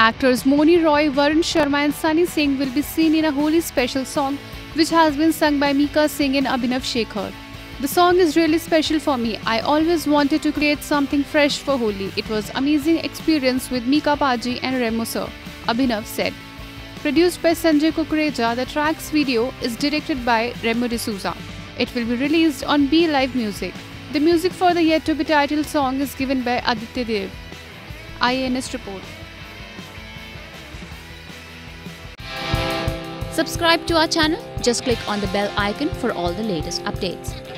Actors Mouni Roy, Varun Sharma and Singh will be seen in a Holi special song which has been sung by Mika, Singh and Abhinav Shekhar. The song is really special for me. I always wanted to create something fresh for Holi. It was amazing experience with Mika Paji and Remo sir, Abhinav said. Produced by Sanjay Kukureja, the track's video is directed by Remo D'Souza. It will be released on B Live Music. The music for the yet-to-be titled song is given by Aditya Dev. IANS report. Subscribe to our channel. Just click on the bell icon for all the latest updates.